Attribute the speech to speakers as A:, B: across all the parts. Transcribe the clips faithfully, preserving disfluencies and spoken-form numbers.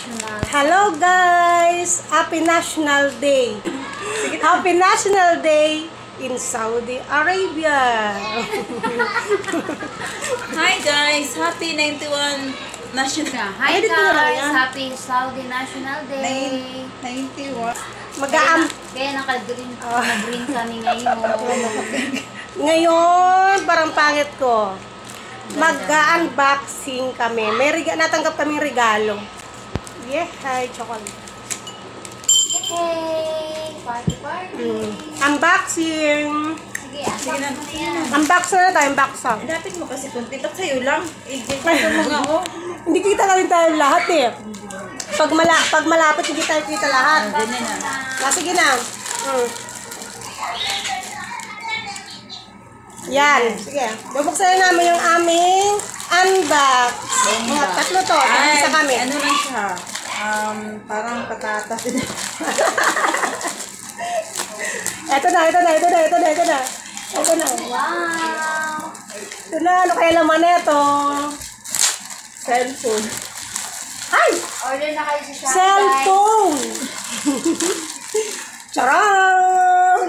A: National.
B: Hello guys! Happy National Day! Happy National Day in Saudi Arabia!
C: Hi guys! Happy ninety-one National
A: Hi
B: Ay, dito na lang
A: guys!
B: yan.
A: Happy Saudi National Day!
C: ninety-one.
B: Mag-aam...
A: Kaya naka-green
B: Oh.
A: green kami ngayon.
B: Ngayon, parang pangit ko. Mag-unboxing kami. May riga natanggap kaming regalo. Yeah, hi, chocolate.
A: Hey! Party party!
B: Mm. Unboxing!
A: Sige, sige na. yan.
B: Unbox na tayo, unbox na.
C: Dapat mo kasi kunti. Ba't sa'yo lang? I-date mo nga ako.
B: Hindi kita ka rin tayo lahat eh. Pag, mala pag malapit, hindi tayo kita lahat.
C: Ganyan na.
B: Ah, sige na. Mm. Yan. Sige. Bubuksan na namin yung aming unbox. Mga tatlo to.
C: Ay,
B: Isa kami.
C: ano lang siya? Um, parang patatas.
B: Ito na, ito na, ito na, ito na, ito na. Ito na.
A: Wow!
B: Ito na. Ano kaya laman na ito?
C: Cellphone.
B: Ay!
A: Order na kayo sa Shopee,
B: Cellphone! Charang!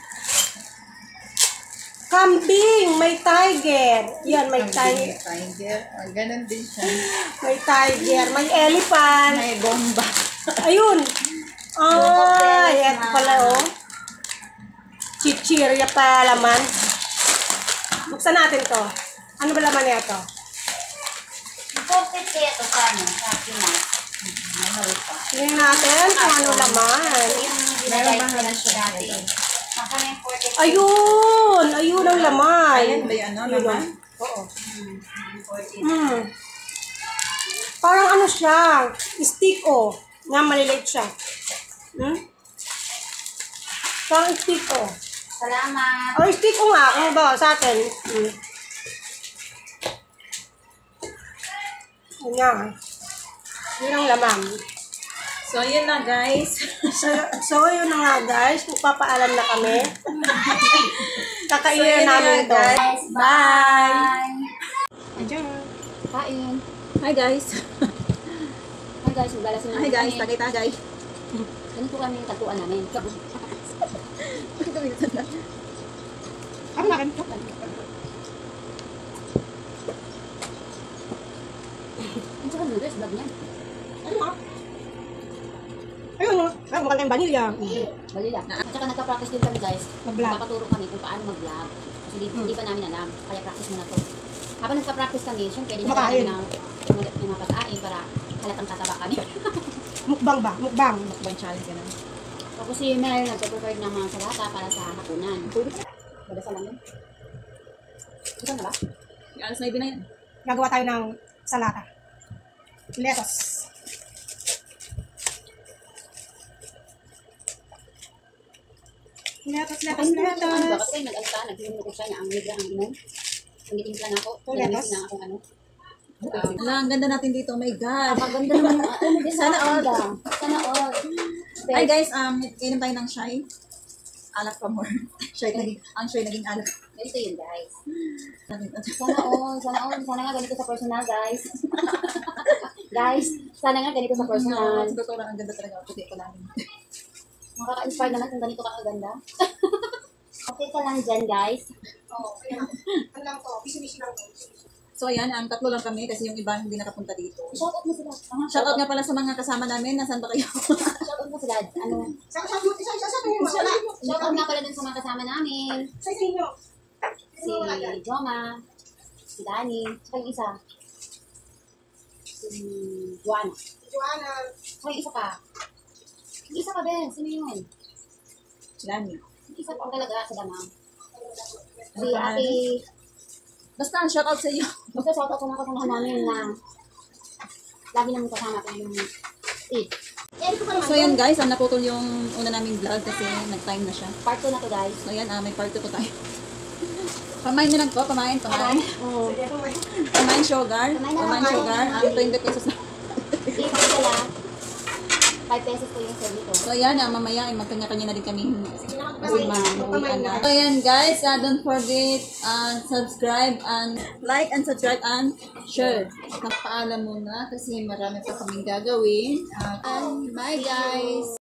B: Kambing! May tiger. Yan, may tiger.
C: Tiger. Oh, ganun din siya.
B: May tiger. May elephant.
C: May bomba.
B: Ayun. Ay, eto pala oh. Chichirya pa laman. Buksan natin to. Ano ba laman nito?
A: Ipopit kaya ito sa ano? Sa Pinas. Mahal pa.
B: Tingnan natin kung ano laman.
A: Yung binigay ko lang siya dati. Makana yung forty.
B: Ayun! Ayun ang laman.
C: Ayan ba yung ano naman?
B: Oo. Hmm. Parang ano siya. Stick oh. Nga maliliit siya. Hmm? Parang stick oh.
A: Salamat!
B: Oh, stick ko nga. Ano ba sa atin? Hmm. Ayan. Yun ang laman.
C: So, yun na guys.
B: So, so yun na nga guys. Magpapaalam na kami. Kakainin
C: So, yun na
B: namin
C: nga,
B: to.
A: Guys,
B: Bye!
C: Andiyan.
A: Kain!
C: Hi guys.
A: Hi guys, maggalasin
C: Hi guys. Tagay-tagay.
A: Ganito kami yung tagpuan namin.
C: Bakit kami nasanda?
B: Ano na rin?
A: Ang saka noodles, vlog niya.
B: Ano nga? Ayun oh. Ay, mukha tayong vanilla.
A: Balila. At saka nagka-practice din kami guys.
B: Mag-vlog.
A: Nagpaturo kami kung paano mag-vlog. Kasi di, hindi pa namin alam. Kaya practice muna to. Habang nagka-practice kami, syempre, hindi na
B: Kumakain.
A: namin ng yung mga pagkain para halatang tataba kami.
B: Mukbang ba? Mukbang.
C: Mukbang challenge ka na.
A: Tapos si Mel nagpa-prepare ng mga salata para sa hapunan. Wala sa lamin. Gusto na ba?
C: Yung alas na ibig na yan.
B: Gagawa tayo ng salata. Lettuce. Lettuce, lettuce,
A: Ano ba?
B: lettuce.
A: Kasi nag-ano ka, nag-inom ko siya niya ang libre ang inom. Tumitingin lang ako.
B: Oh,
A: Namiss
B: lettuce?
A: na akong ano.
C: Wala, ang ganda natin dito. Oh my God.
A: Ang maganda naman yung ano.
C: Sana all.
A: Sana all.
C: Hi guys, um, inom tayo ng shy. Alak pa more. Shy naging, ang shy naging alak.
A: Ganito yun guys. Sana all. Sana all. Sana nga ganito sa personal guys. Guys, sana nga ganito sa personal.
C: Sa totoo lang, ang ganda talaga. Puti ko namin.
A: Makaka-inspire naman kung ganito ka kaganda. Okay ka lang dyan guys.
B: Oo, ayan. Ano lang to? Bisi-bisi lang to.
C: So ayan, ang tatlo lang kami kasi yung iba hindi nakapunta dito.
A: Shoutout mo sila. Tama,
C: Shoutout nga pala sa mga kasama namin. Nasaan ba kayo?
A: Shoutout mo sila. Ano?
B: Sa sa sa sa sa sa wala.
A: Shoutout nga pala dun sa mga kasama namin.
B: Sa inyo.
A: Si Joma, si Dani, saka yung isa. Si Juana.
B: Joanna.
A: Saka yung isa pa. Yung isa pa din. Sino yun?
C: Lani.
A: Yung isa pa talaga sa damang. Si Ate.
C: Basta, shoutout sa iyo.
A: Basta shoutout sa mga kasamahan namin na lagi namin kasama ko yung Eid.
C: So ayan guys, ang naputol yung una naming vlog kasi nag-time na siya.
A: Part two na to guys.
C: So ayan, ah, may part two po tayo. Pamain na lang po, pamain, pamain.
A: Oo.
C: Pamain sugar.
A: Pamain na
C: Pamain
A: lang.
C: sugar. Ang twenty pesos na.
A: Libre sila. five pesos po yung sale nito.
C: So, ayan, ah, mamaya, ay magkanya-kanya na din kami kasi ma-uwian na. So, ayan, guys, uh, don't forget, uh, subscribe and like and subscribe and share. Napaalam muna kasi marami pa kaming gagawin. Uh, and bye, guys!